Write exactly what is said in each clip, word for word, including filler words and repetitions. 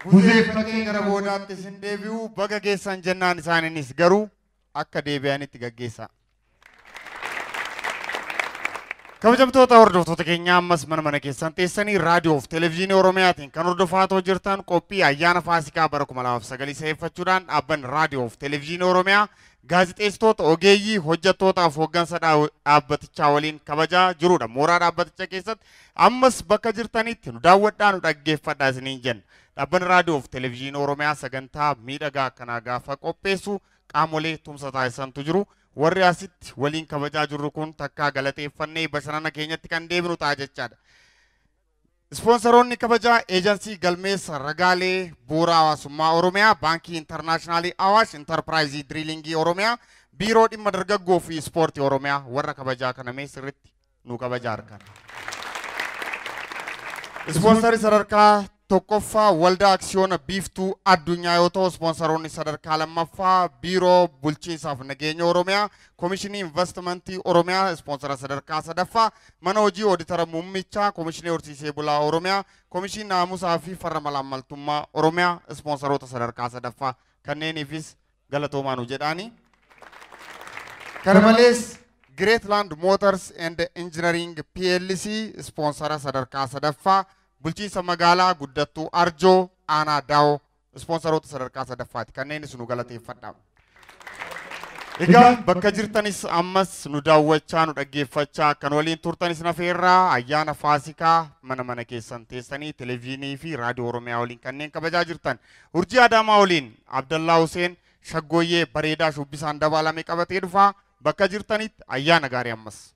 Huzeeffatee gara boodaatti sin deebi'u baga geessan jennaan isaaniinis garuu akka deebi'anitti gaggeessa. Kabajamtoota hordoftoota keenya ammas mana mana keessan teessanii raadiyoo fi televezyiinii Oromiyaatiin kan hordofaa jirtan qophii ayyaana Faasikaa bara kuma lamaaf sagal saganteeffachuudhaan dhaabbanni raadiyoo fi televezyiinii Oromiyaa gaazexeessitoota ogeeyyii hojjettootaa fi hooggansa dhaabbatichaa waliin kabajaa jirudha. Mooraa dhaabbatichaa keessatti ammas bakka jirtanitti nu daawwadhaa nu dhaggeeffadhaa isiniin jenna. Dhaabbanni raadiyoo fi televezyiinii Oromiyaa sagantaa miidhagaa akkanaa gaafa qopheessu qaamolee tumsa taasisantu jiru. Warri asitti waliin kabajaa jirru kun takkaa galateeffannee bashannana keenyatti kan deebinu ta'a jechaadha. Ispoonsoroonni kabajaa eejansii galmeessa ragaalee bu'uura hawaasummaa Oromiyaa, Baankii Intarnaashinaali Awaash, Intarpiraayizii Diriilingii Oromiyaa, Biiroo Dhimma Dargaggoo fi Ispoortii Oromiyaa warra kabajaa kanamee sirriitti nu kabajaa argan. Ispoonsarii sadarkaa tokkoffaa waldaa aksiyoona biiftuu addunyaa yoo ta'u, ispoonsaroonni sadarkaa lammaffaa biiroo bulchiinsaaf nageenya Oromiyaa, Komishinii Investimentii Oromiyaa, ispoonsara sadarkaa sadaffaa mana hojii ooditara muummichaa, Komishinii horsiisee bulaa Oromiyaa, Komishinii naamusaa fi farra malaammaltummaa Oromiyaa, ispoonsaroota sadarkaa sadaffaa kanneeniifis galatoomaa nu jedhaani. Kana malees Greatland Motors and Engineering P L C ispoonsara sadarkaa sadaffaa, bulchiinsa magaalaa guddattuu Arjoo Aanaa Daawoo ispoonsaroota sadarkaa sadaffaati kanneenis nu galateeffadhaa. Egaa bakka jirtanis ammas nu daawwachaa nu dhaggeeffachaa kan waliin turtanis nafeerraa ayyaana Faasikaa mana mana keessan teessanii televezyiinii fi raadiyoo Oromiyaa waliin kanneen kabajaa jirtan Urjii Adaamaa waliin Abdallaa Huseen shaggooyyee bareedaa shubbisaan dabalame qabatee dhufaa bakka jirtanitti ayyaana gaarii ammas.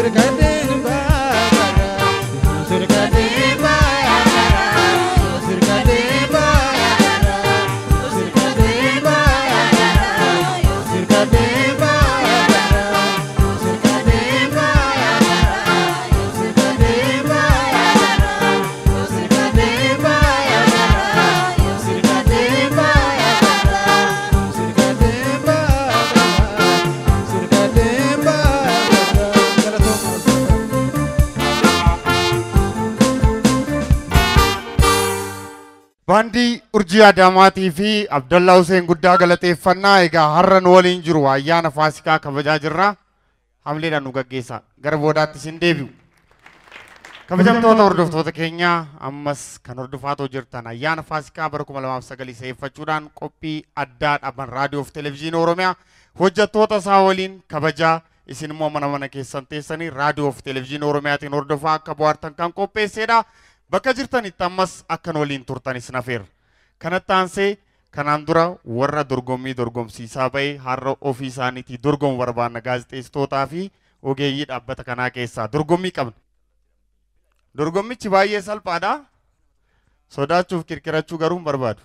Bandi Urjii Adamaatii fi Abdallah Hussein guddaa galateeffannaa egaa har'an waliin jiru ayyaana Faasikaa kabajaa jirra. Hamleedhaan nu gaggeessa. Gara boodaatti isin deebi'u. Kabajamtoota hordoftoota keenya ammas kan hordofaatoo jirtan ayyaana Faasikaa bara kuma lamaaf sagal seeffachuudhaan qophii addaa dhaban raadiyoo fi televezyiinii Oromiyaa hojjettoota isaa waliin kabajaa isin immoo mana mana keessan teessanii raadiyoo fi televezyiinii Oromiyaatiin hordofaa akka bohaartan kan qopheessedha. Bakka jirtanitti ammas akkan waliin turtanis nafeera. Kanatti aansee kanaan dura warra dorgommii dorgomsiisaa ba'e har'a ofii isaaniitii dorgomu barbaanna gaazexeessitootaa fi ogeeyyii dhaabbata kanaa keessaa dorgommii qabna. Dorgommichi baay'ee salphaadha. Sodaachuuf kirkirachuu garuu hin barbaadu.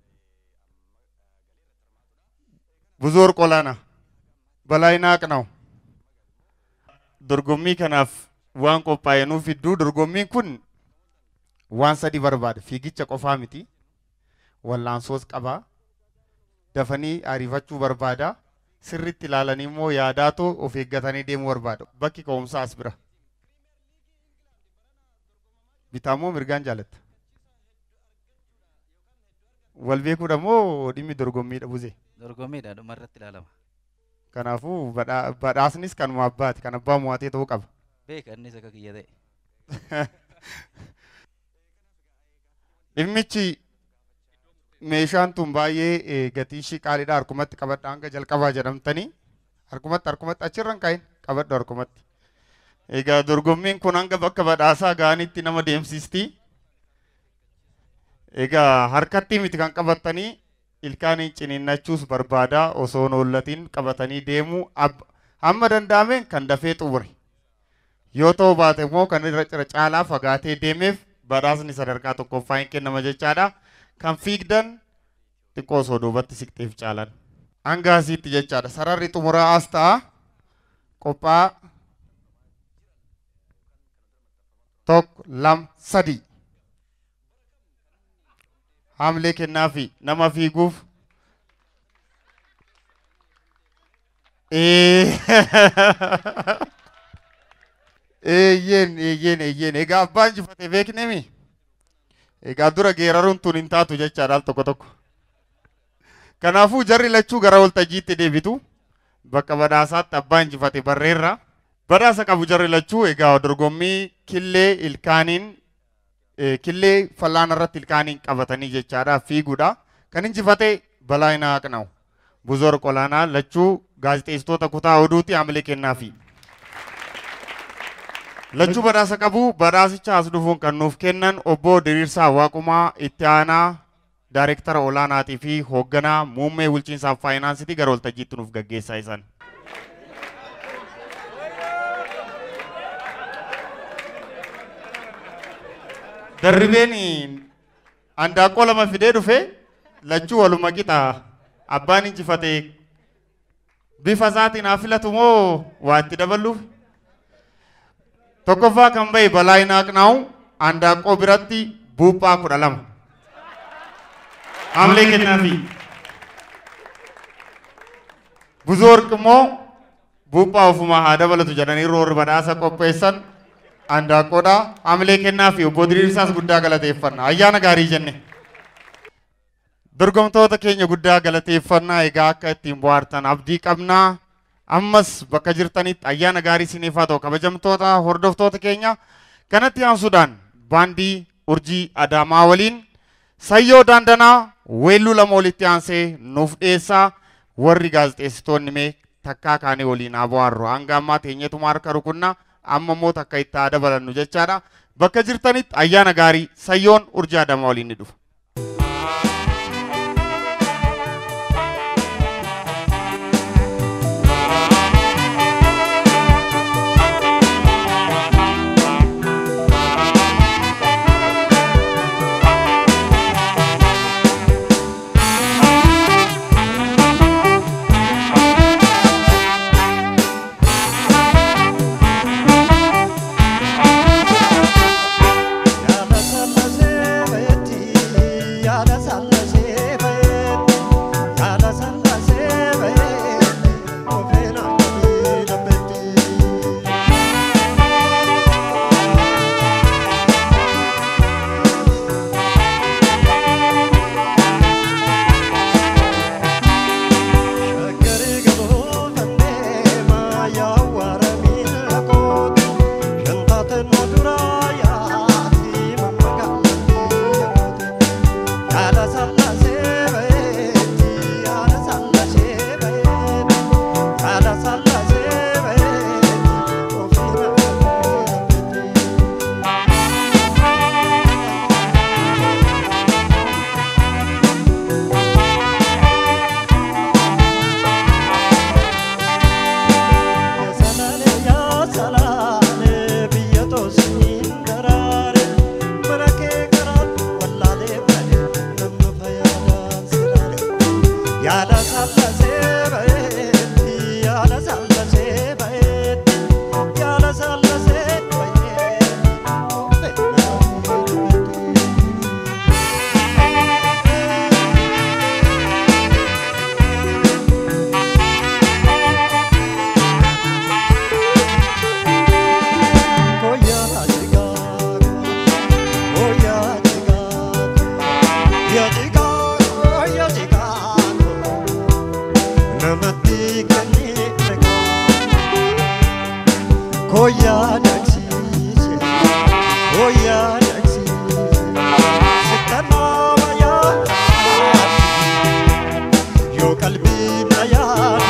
Buzoor Qolaana Balaayinaa Qanaa'u dorgommii kanaaf waan qophaa'e nuuf fidduu. Dorgommiin kun waan sadi barbaada. Fiigicha qofaa miti. Wallaansoos qaba. Dafanii ariifachuu barbaada. Sirriitti ilaalanii immoo yaadaatoo of eeggatanii deemuu barbaada. Bakki ka'umsaa as bira. Bitaamoo mirgaan jaalatta. Wal beekuudha moo dhimmi dorgommiidha Buzee? Dorgommiidha dhumarratti ilaalama. Kanaafuu badhaasnis kanuma abbaati. Kan abbaa mo'atee ta'uu qaba. Beeka innis akka kiyya ta'e. Dhimmichi meeshaan tun baay'ee gatii ishii qaaliidha. Harkumatti qabadha hanga jalqabaa jedhamtanii. Harkumatti harkumatti achirran kaa'in qabadhu harkumatti. Egaa dorgommiin kun hanga bakka badhaasaa ga'anitti nama deemsisti. Egaa harkatti miti kan qabatanii ilkaanii ciniinnachuus barbaada osoo noollatiin qabatanii deemuu hamma danda'ameen kan dafee xumure. Yoo ta'u baate immoo kan irra cira caalaa fagaatee deemeef badhaasni sadarkaa tokkoffaa hin kennama jechaadha. Kan fiigdan xiqqoo osoo duubatti siqteef caalan. Hanga asiitti jechaadha. Sararri xumuraa as ta'a. Qophaa tokko lama sadi. Hamlee kennaa fi nama fiiguuf. Eeyyeen eeyyeen eeyyeen egaa abbaan injifate beeknemi. Egaa dura geeraruun tun hin taatu jechaadha al tokko tokko. Kanaafuu jarri lachuu gara waltajjiitti deebitu. Bakka badhaasaatti abbaan injifate barreerra. Badhaasa qabu jarri lachuu egaa dorgommii killee ilkaaniin killee fal'aana irratti ilkaaniin qabatanii jechaadha fiiguudha. Kan injifate Balaayinaa Qanaa'u. Buzoor Qolaanaa lachuu gaazexeessitoota kutaa oduuti hamilee kennaafi. Lachuu badhaasa qabu. Badhaasicha as dhufuun kan nuuf kennan obbo Diriirsaa Waaqumaa itti aanaa daayireektara olaanaatii fi hoogganaa muummee bulchiinsaa fi faayinaansiitii gara waltajjiitti nuuf gaggeessaa isaan. Darribeen handaaqqoo lama fidee dhufe lachuu waluma qixa abbaan injifate bifa isaatiin haa filatu moo waa itti daballuuf? Tokkoffaa kan bahe Balaayinaa Qanaa'u handaaqqoo biratti buuphaa kudha lama. Hamilee kennaafi. Buzoor immoo buuphaa ofumaa haa dabalatu jedhanii roorri badhaasa qopheessan. Handaaqqoodha. Hamilee kennaafi obbo Diriirsaas guddaa galateeffannaa. Ayyaana gaarii jenne. Dorgomtoota keenya guddaa galateeffannaa egaa akka ittiin bohaartan abdii qabnaa. Ammas bakka jirtanitti ayyaana gaarii isiniif haa ta'u kabajamtoota hordoftoota keenya. Kanatti aansuudhaan baandii Urjii Adaamaa waliin Sayyoo Daandanaa weelluu lama walitti aansee nuuf dhiyeessaa. Warri gaazexeessitoonni mee takkaa kaanii waliin haa bohaarru. Hanga ammaa teenyetuma harka rukunnaa. Amma immoo takka itti haa dabalannu jechaadha. Bakka jirtanitti ayyaana gaarii Sayyoon Urjii Adaamaa waliin ni dhufa. koya daksise koya daksise sitana ya yo qalbi na ya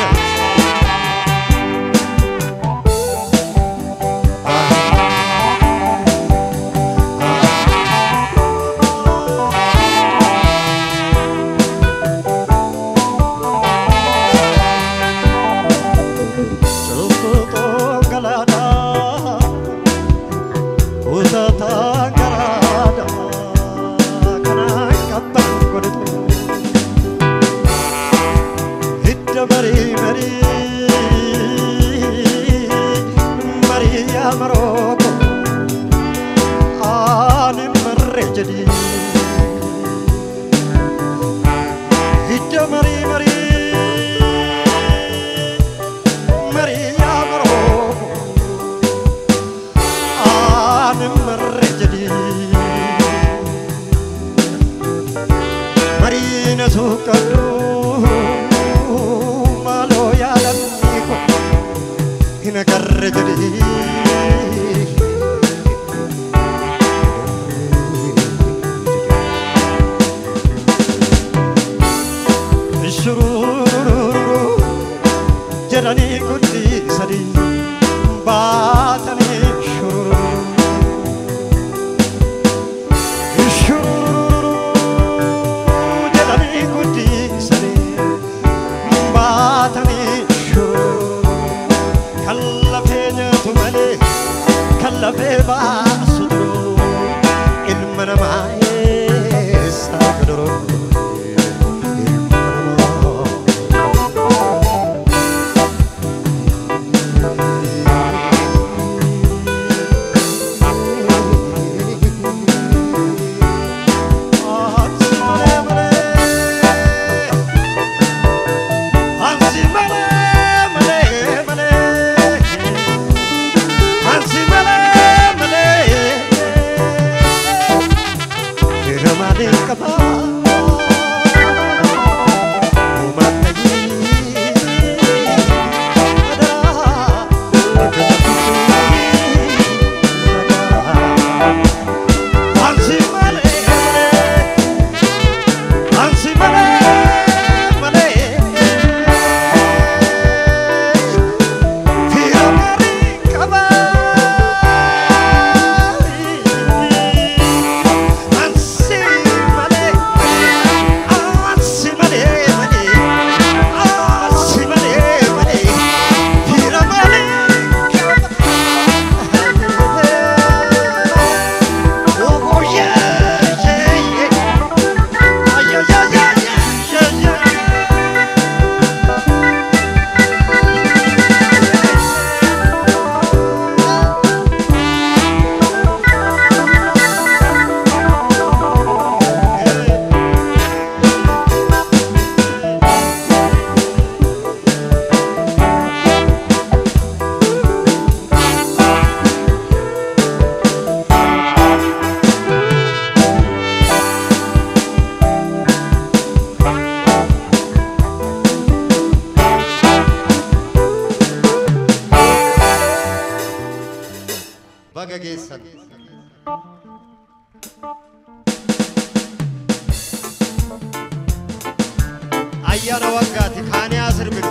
ayyaana waggaati kaanii asir bidu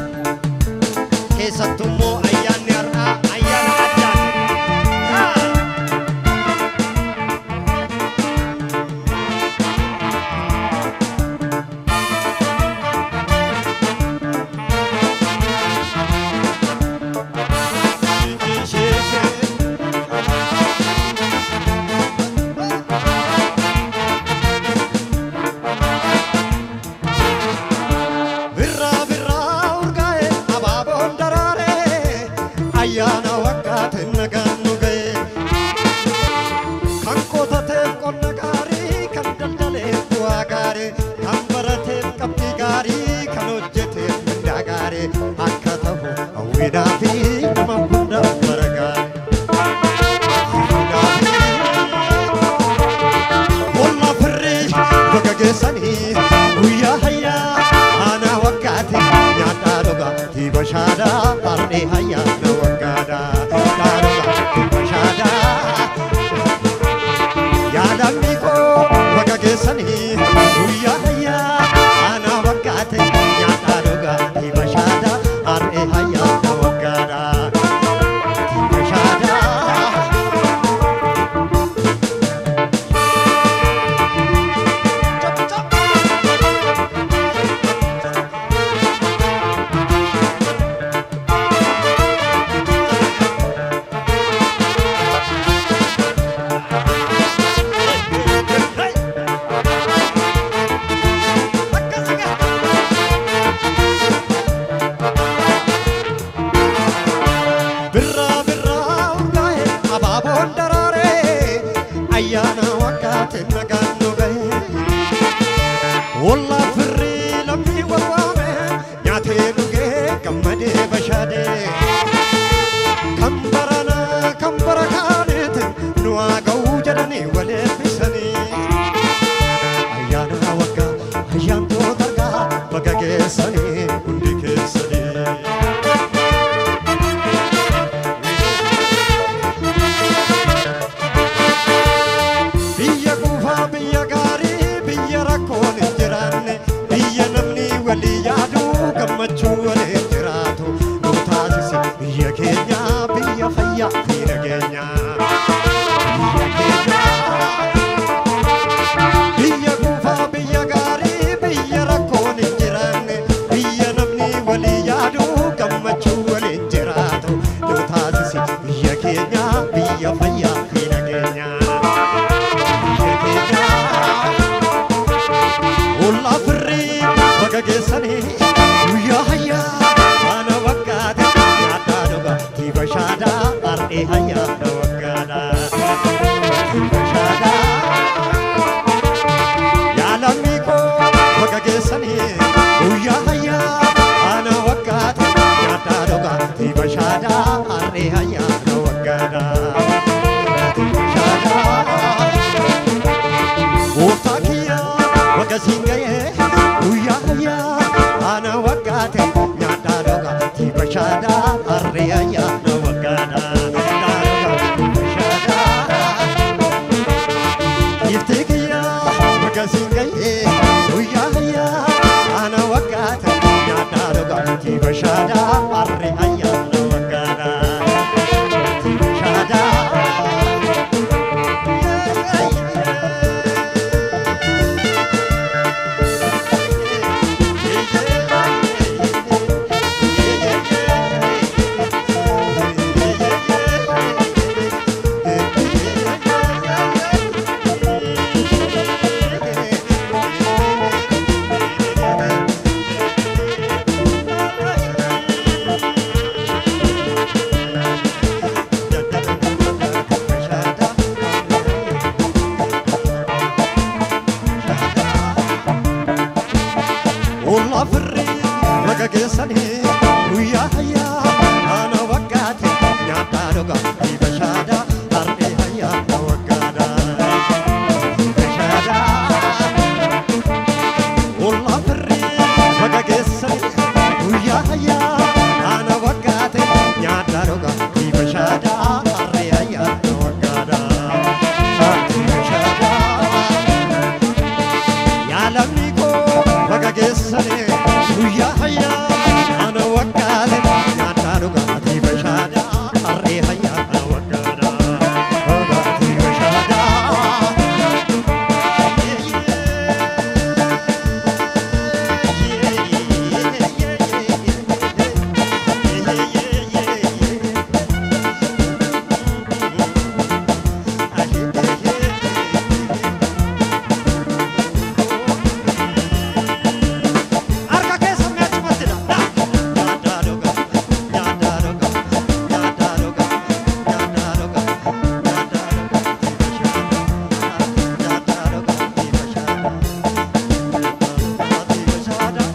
keessattummoo ayyaanni har'aa ayyaana Shada, Parde Hayya, no Gada. nageenya biyya keenya biyya guufaa biyya gaarii biyya rakkoon hin jiraanne biyya namni walii yaadu gammachuu waliin jiraatu nu taasisi biyya keenya biyya fayyaa fi nageenya biyya keenya ollaa firrii baga geessanii guyyaa hayyaa ana waggaate nyaadhaa dhugaatii bashaadaa ar'ee hayyaadha waggaadha bashaadaa yaalamii koo baga geessanii guyyaa hayyaa ana waggaate nyaadhaa dhugaatii bashaadaa ar'ee hayyaadha waggaadha bashaadaa gooftaa kiyyaa baga siin ga'ee guyyaa hayyaa ana waggaate nyaadhaa dhugaatii bashaadaa arree ayyaana waggaadhaa iftii kiyyaa baga siin ga'ee guyyaa hayyaa ana waggaate nyaadhaa dhugaatii bashaadaa arree ayyaana waggaadhaa bashaadaa ollaa firrii baga geessanii guyyaa hayyaa ana waggaate nyaadhaa dhugaatii bashaadaa arree hayyaadha waggaadhaa bashaadaa ollaa firrii baga geessanii guyyaa hayyaa ana waggaate nyaadhaa dhugaatii bashaadaa arree hayyaadha waggaadhaa bashaadaa yaalamni koo baga geessanii guyyaa hayyaa ana waggaate nyaadhaa dhugaatii bashaadaa arree hayyaadha waggaadhaa dhugaatii bashaadaa arka keessa meechumatti dha nyaadhaa dhugaa nyaadhaa dhugaa nyaadhaa dhugaa nyaadhaa dhugaa nyaadhaa dhugaatii bashaadaa nyaadhaa dhugaatii bashaadaa dhugaatii bashaadaa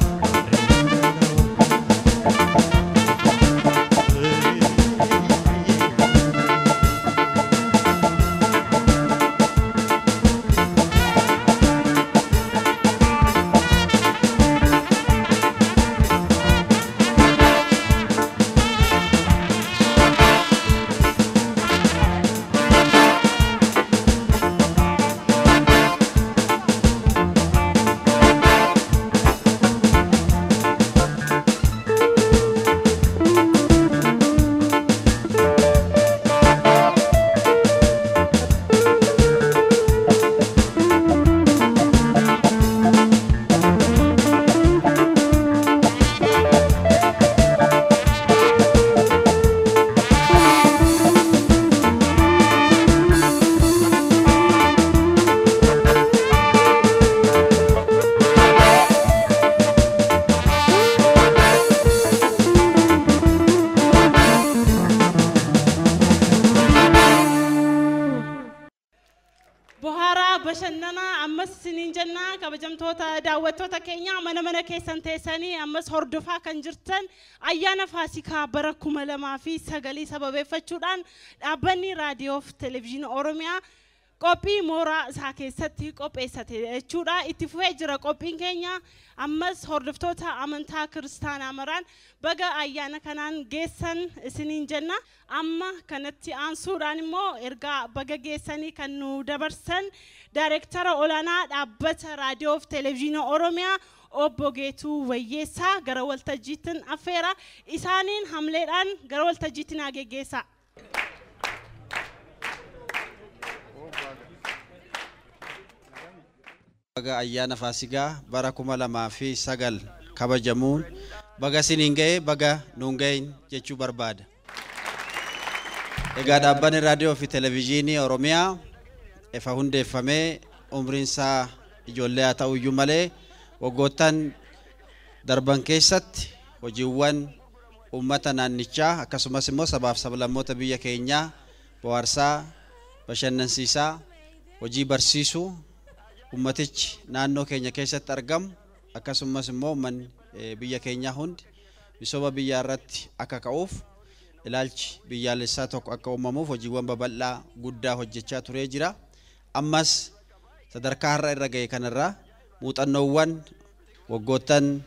Bohara bashannana ammas sinin jenna kabajamtoota daawwattoota keenya mana mana keessan teessanii ammas hordofaa kan jirtan ayyaana Faasikaa bara kuma lamaa fi sagalii sababeeffachuudhaan dhaabbanni raadiyoo fi televezyiinii Oromiyaa qophii mooraa isaa keessatti qopheessate jechuudha. Itti fufee jira qophiin keenya ammas hordoftoota amantaa kiristaanaa maraan baga ayyaana kanaan geessan isiniin jenna. Amma kanatti aansuudhaan immoo ergaa baga geessanii kan nu dabarsan daayireektara olaanaa dhaabbata raadiyoo fi televezyiinii Oromiyaa obbo Geetuu Wayyeessaa gara waltajjiitiin affeera isaaniin hamleedhaan gara waltajjiitiin haa geggeessaa. baga ayyaana faasigaa bara kuma lamaa fi sagal kabajamuun baga siniin ga'e baga nuun ga'in jechuu barbaada. Egaa dhaabbanni raadiyoo fi televezyiinii Oromiyaa ifa hundeeffamee umriin isaa ijoollee haa ta'u iyyuu malee waggoottan darban keessatti hojiiwwan uummata naannichaa akkasumas immoo sabaaf sablammoota biyya keenyaa bohaarsaa bashannansiisaa hojii barsiisuu ummatichi naannoo keenya keessatti argamu akkasumas immoo uummanni biyya keenyaa hundi misooma biyyaa irratti akka ka'uuf ilaalchi biyyaalessaa tokko akka uumamuuf hojiiwwan babal'aa guddaa hojjechaa turee jira. Ammas sadarkaa har'a irra ga'e kanarraa muuxannoowwan waggoottan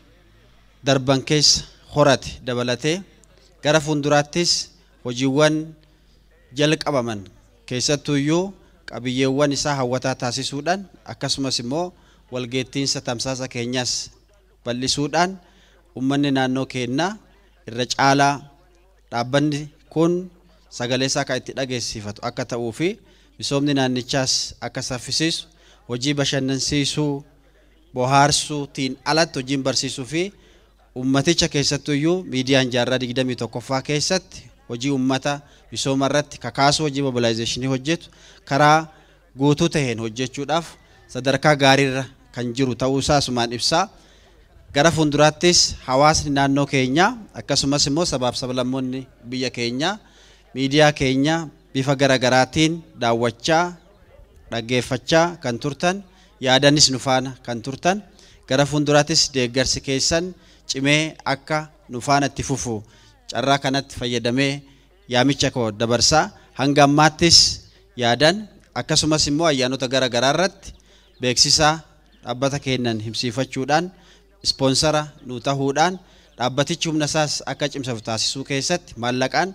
darban keessa horate dabalatee gara fuulduraattis hojiiwwan jalqabaman keessattuu iyyuu qabiyyeewwan isaa hawwataa taasisuudhaan akkasumas immoo walgeettiinsa tamsaasa keenyas bal'isuudhaan uummanni naannoo keenyaa irra caalaa dhaabbanni kun sagalee isaa kan itti dhageessifatu akka ta'uu fi misoomni naannichaas akka saffisiisu hojii bashannansiisuu bohaarsuutiin alatti hojiin barsiisuu fi ummaticha keessattuu iyyuu miidiyaan jaarraa digdamii tokkoffaa keessatti hojii ummata misooma irratti kakaasuu hojii mobilaayizeeshinii hojjetu karaa guutuu ta'een hojjechuudhaaf sadarkaa gaariirra kan jiru ta'uu isaa asumaan ibsaa. Gara fuulduraattis hawaasni naannoo keenyaa akkasumas immoo sabaaf sablammoonni biyya keenyaa miidiyaa keenya bifa garagaraatiin daawwachaa dhaggeeffachaa kan turtan yaadanis nu faana kan turtan gara fuulduraattis deeggarsi keessan cimee akka nu faana itti fufu carraa kanatti fayyadamee yaamicha koo dabarsaa hanga ammaattis yaadan akkasumas immoo ayyaanota garagaraa irratti beeksisa dhaabbata keenyan himsiifachuudhaan sponsora nu ta'uudhaan dhaabbatichi humna isaas akka cimsatu taasisuu keessatti maallaqaan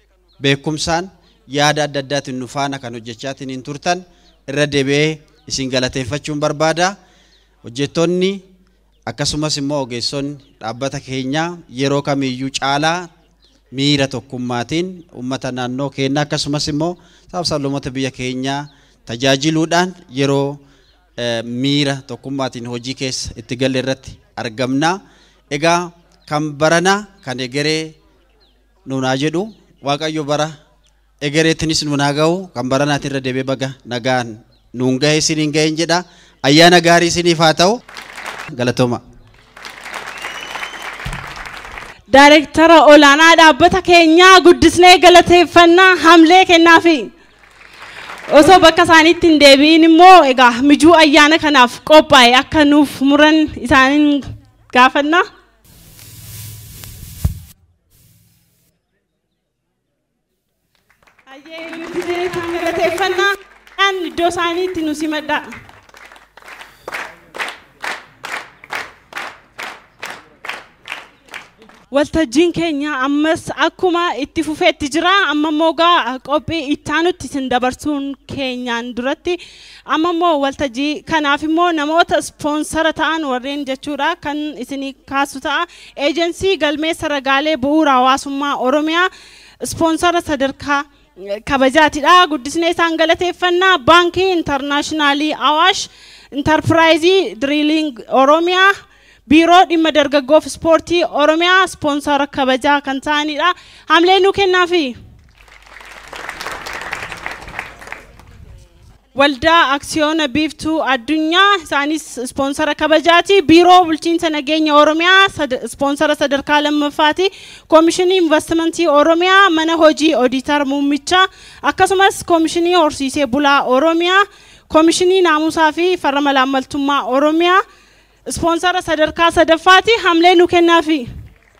beekumsaan yaada adda addaatiin nu faana kan hojjechaatiin hin turtan irra deebi'ee isin galateeffachuun barbaada. Hojjettoonni akkasumas immoo ogeessonni dhaabbata keenyaa yeroo kamiyyuu caalaa miira tokkummaatiin uummata naannoo keenyaa akkasumas immoo sabaaf sablammoota biyya keenyaa tajaajiluudhaan yeroo miira tokkummaatiin hojii keessa itti galle irratti argamna. Egaa kan barana kan egeree nuunaa jedhu Waaqayyo bara egereetinis nuunaa ga'u kan baranaatiin irra deebi'ee baga nagaan nuun ga'e isiniin ga'een jedha. Ayyaana gaarii isiniif haa ta'u. Galatooma. Daayireektara olaanaa dhaabbata keenyaa guddisnee galateeffannaa hamlee kennaafi. Osoo bakka isaaniitti hin deebi'in immoo egaa mijuu ayyaana kanaaf qophaa'e akka nuuf muran isaaniin gaafanna. Ayyee guddisnee kan galateeffannaa kan iddoo isaaniitti nu simadha. Waltajjiin keenya ammas akkuma itti fufeetti jira. Amma immoo gaa qophii ittaanutti isin dabarsuun keenyaan duratti amma immoo waltajjii kanaaf immoo namoota ispoonsara ta'an warreen jechuudha kan isinii kaasu ta'a. Eejensii galmeessa ragaalee bu'uura hawaasummaa Oromiyaa ispoonsara sadarkaa kabajaatidha. Guddisnee isaan galateeffannaa. Baankii Intarnaashinaalii Awaash, Intarpiraayizii Diriiliing Oromiyaa, Biiroo dhimma dargaggoof ispoortii Oromiyaa sponsora kabajaa kan ta'anidha. Hamlee nu kennaafi. Waldaa Aksiyoona Biiftuu Addunyaa isaanis sponsora kabajaati. Biiroo bulchiinsa nageenya Oromiyaa sponsora sadarkaa lammaffaati. Koomishinii investimentii Oromiyaa, mana hojii Odiitar Muummichaa, akkasumas koomishinii horsiisee bulaa Oromiyaa, koomishinii naamusaa fi farra malaammaltummaa Oromiyaa sponsora sadarkaa sadaffaati. Hamlee nu kennaafi.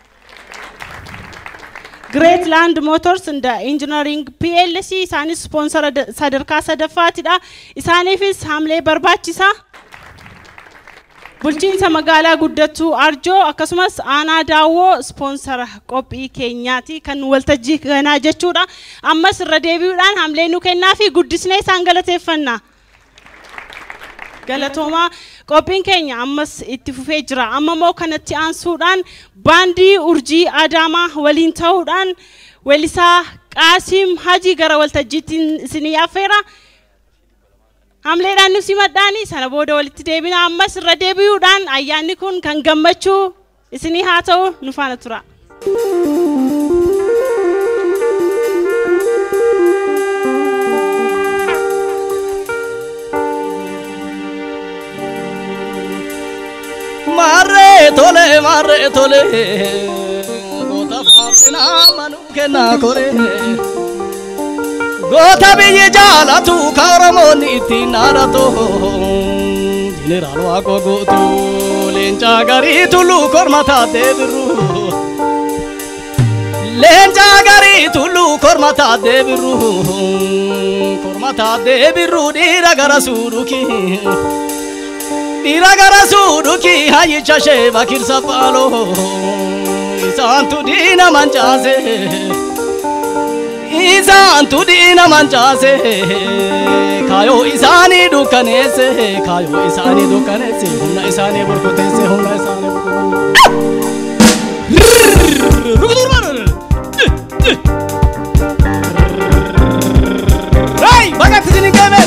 Great Land Motors and Engineering P L C isaanis sponsora sadarkaa sadaffaatidha. Isaaniifis hamlee barbaachisaa. Bulchiinsa magaalaa guddattuu Arjoo akkasumas aanaa daawwoo sponsora qophii keenyaati kan waltajjii kanaa jechuudha. Ammas irra deebi'uudhaan hamlee nu kennaafi guddisnee isaan galateeffanna. Galatooma. Qophiin keenya ammas itti fufee jira. Amma immoo kanatti aansuudhaan baandii urjii Adaamaa waliin ta'uudhaan weellisaa Qaasim Haji gara waltajjiitti isinii affeera. Hamleedhaan nu simadhaani sana booda walitti deebina ammas irra deebi'uudhaan ayyaanni kun kan gammachuu isinii haa ta'u nu faana tura. Marre tole marre tole gota fatina manu kenna kore gota biye jala tu karamoni tinarato general wa go gotu lenja gari tulu kormata devru lenja gari tulu kormata devru kormata devru dira gara suruki Diragara suduki hayi chashe bakir sapalo isantu dina manchase isantu dina manchase kayo isani dukanese kayo isani dukanese hunna isani burkutese hunna isani Hey bagat sini kebe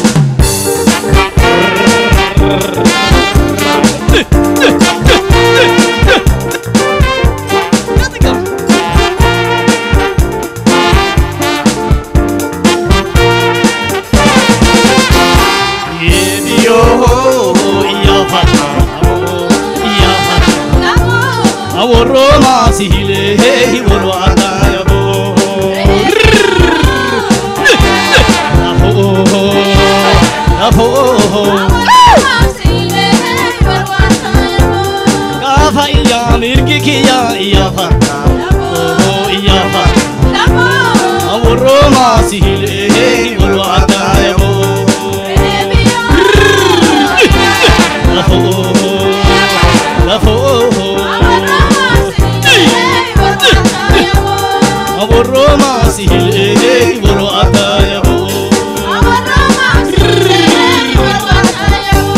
Roma sihile hey woro ataya bo Aho Aho Roma sihile hey woro ataya bo Kafa iya mirki kiya iya fata Oh iya fata Aho Roma sihile hey woro ataya bo Aho Aho Roma sihile woro ataya bo Roma sihile woro ataya bo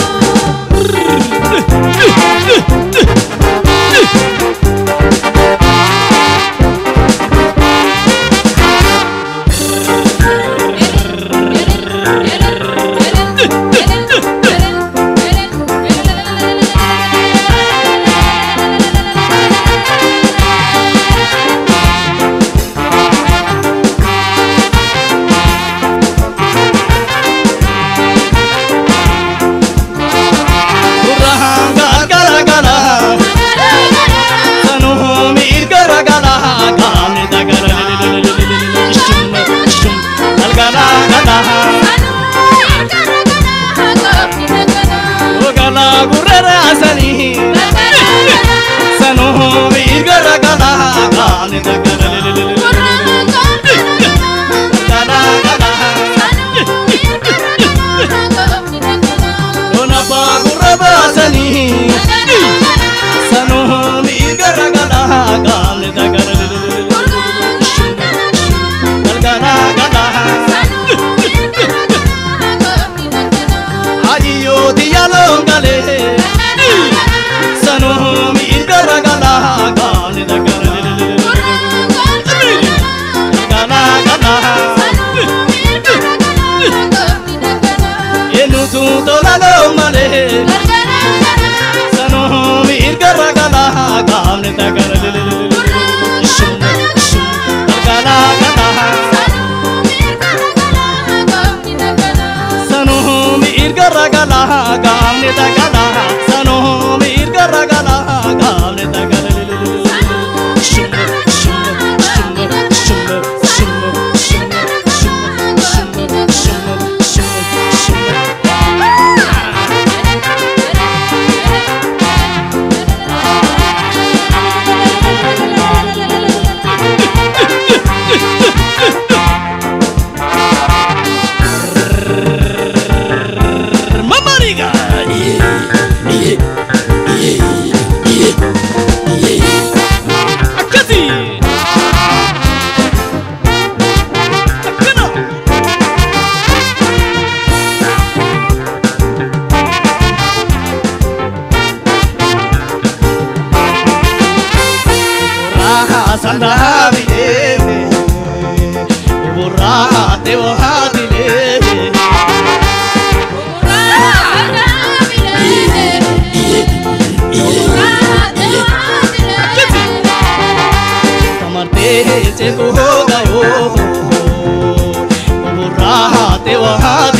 haate waa